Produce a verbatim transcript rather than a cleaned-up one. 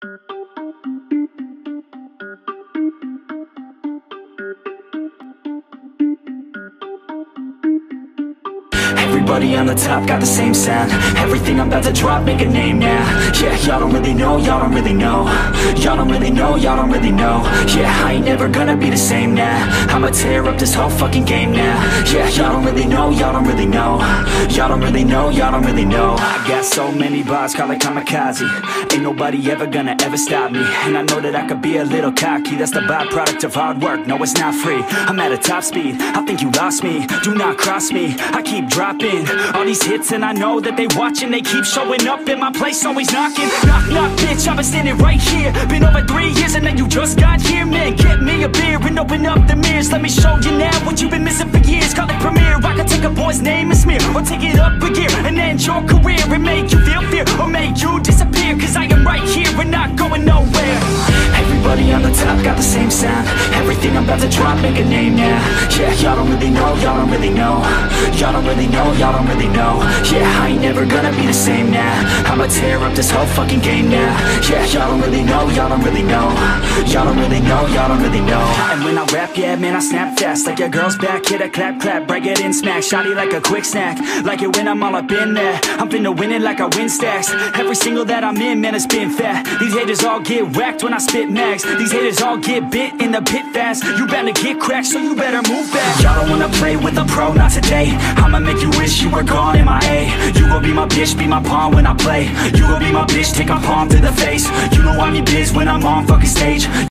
Everybody on the top got the same sound. Everything I'm about to drop, make a name now. Yeah, y'all don't really know, y'all don't really know. Y'all don't really know, y'all don't really know. Yeah, I ain't never gonna be the same now. I'ma tear up this whole fucking game now. Yeah, y'all don't really know, y'all don't really know. Y'all don't really know, y'all don't really know. I got so many bars, call it kamikaze. Ain't nobody ever gonna ever stop me. And I know that I could be a little cocky. That's the byproduct of hard work, no it's not free. I'm at a top speed, I think you lost me. Do not cross me, I keep dropping all these hits and I know that they watching. They keep showing up in my place, always knocking. Knock, knock, bitch, I've been standing right here. Been over three years and then you just got here. Man, get me a beer and open up the mirrors. Let me show you now what you've been missing for years. Call it premiere, I can take a boy's name and smear, or take it up a gear and end your career and make you feel fear, or make you disappear. Cause I am right here and not going nowhere. Everybody on the top got the same sound. Everything I'm about to drop, make a name now. Yeah, y'all don't really know, y'all don't really know. Y'all don't really know, y'all don't really know. Yeah, I ain't never gonna be the same now. I'ma tear up this whole fucking game now. Yeah, y'all don't really know, y'all don't really know. Y'all don't really know, y'all don't really know. And when I rap, yeah, man, I snap fast. Like your girl's back, hit a clap, clap, break it in, smack. Shotty like a quick snack, like it when I'm all up in there. I'm finna win it like I win stacks. Every single that I'm in, man, it's been fat. These haters all get whacked when I spit max. These haters all get bit in the pit fast. You better get cracked, so you better move back. Y'all don't wanna play with a pro, not today. I'ma make you wish you were gone in my A. You gon' be my bitch, be my pawn when I play. You gon' be my bitch, take my palm to the face. You know I'm your biz when I'm on fucking stage.